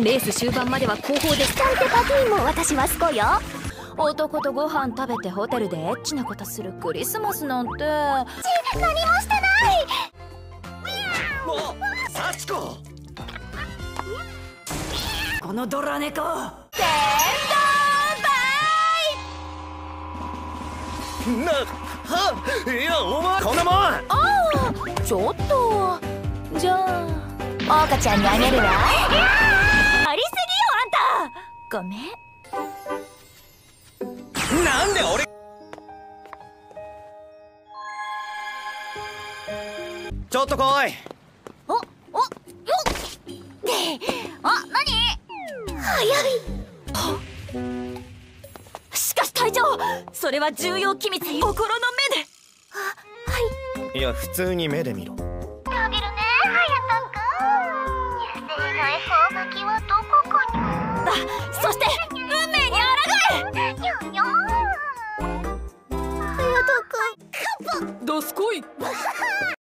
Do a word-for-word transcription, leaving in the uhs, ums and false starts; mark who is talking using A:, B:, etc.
A: レース終盤までは後方です。
B: なんてパティも私はすこよ。
A: 男とご飯食べてホテルでエッチなことするクリスマスなんて。
B: ち、何もしてない。
C: もう幸子、
A: このドラ猫。
B: 天
C: な、はいやお前こんなもん。
A: ああ、ちょっと。じゃあ
B: おうかちゃんにあげるわ。
A: ありすぎよあんた。ごめん。
C: なんで俺。ちょっと来い。
B: お、お、よっ。で、あ、なに？早い。
A: しかし隊長、それは重要機密。心の目で。
B: あ、はい。
C: いや普通に目で見ろ。
B: あげるね、ハヤトくん。野生の恵方巻きはどこかに。
A: あ、そして運命に抗え。
B: にょにょー。ハヤトくん、カッパ。
A: どすこい。